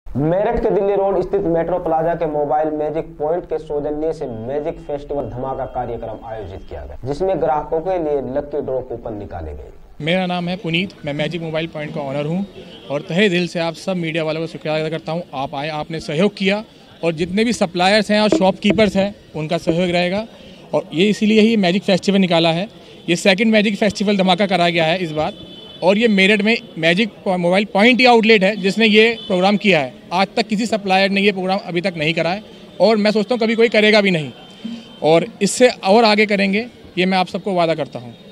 मेरठ के दिल्ली रोड स्थित metro plaza के मोबाइल मैजिक पॉइंट के सौजन्य से मैजिक फेस्टिवल धमाका कार्यक्रम आयोजित किया गया, जिसमें ग्राहकों के लिए लकी ड्रॉ कूपन निकाले गए। मेरा नाम है पुनीत, मैं मैजिक मोबाइल पॉइंट का ऑनर हूं और तहे दिल से आप सब मीडिया वालों का शुक्रिया अदा करता हूं। आप आए, आपने सहयोग किया और जितने भी सप्लायर्स हैं और शॉपकीपर्स हैं उनका सहयोग रहेगा। और ये इसीलिए ही मैजिक फेस्टिवल निकाला है। ये सेकंड मैजिक फेस्टिवल धमाका कराया गया है इस बार, और ये मेरठ में मैजिक मोबाइल पॉइंट ही आउटलेट है जिसने ये प्रोग्राम किया है। आज तक किसी सप्लायर ने ये प्रोग्राम अभी तक नहीं करा है और मैं सोचता हूँ कभी कोई करेगा भी नहीं, और इससे और आगे करेंगे, ये मैं आप सबको वादा करता हूँ।